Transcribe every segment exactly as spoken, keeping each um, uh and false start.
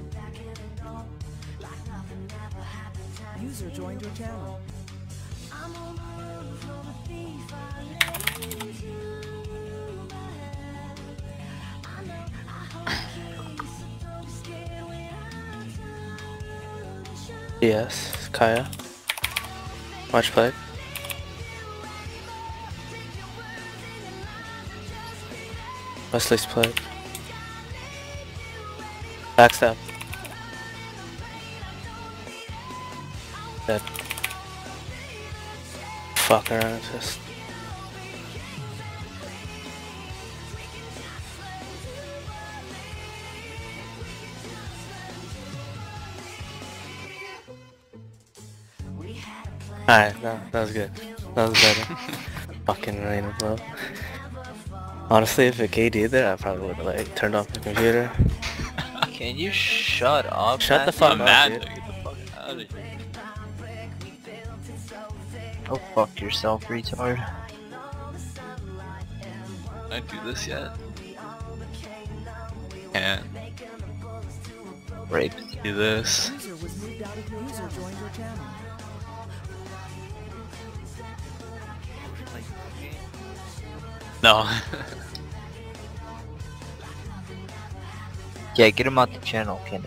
User joined your channel. Yes, Kaya. Watch play. Wesley's play. Backstab. Dead. Fuck around just. Alright, no, that was good. That was better. Fucking rain of blow. Honestly, if a K D there, I probably would have like turned off the computer. Can you shut up? Shut the fuck I'm up, mad. dude. Get the fuck out of here. Oh, fuck yourself, retard. Can I do this yet? Can't Rape. do this. User was moved out of your user joined your channel. No. Yeah, get him out the channel, Kenny.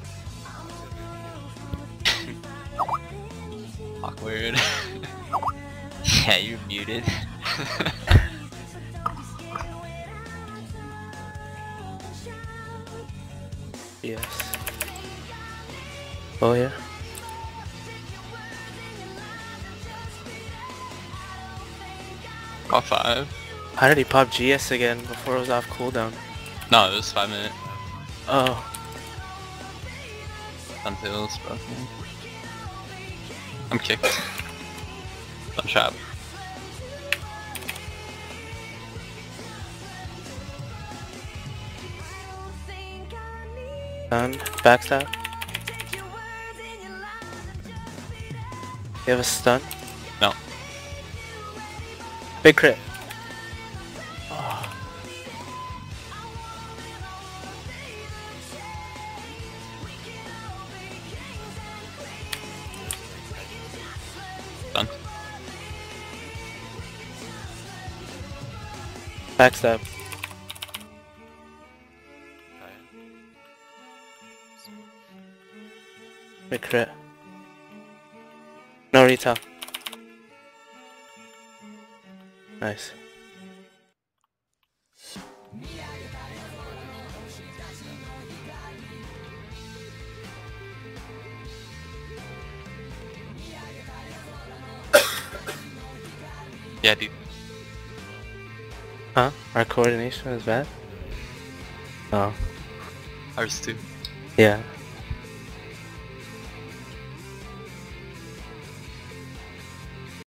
Awkward. Yeah, you're muted. Yes. Oh yeah. Off five. How did he pop G S again before it was off cooldown? No, it was five minute. Oh. Until it's broken. I'm kicked. I'm trapped. Done. Backstab. You have a stun? No. Big crit. Done. Backstab. Big crit. No retail. Nice. Yeah, dude. Huh? Our coordination is bad? Oh. Ours too. Yeah.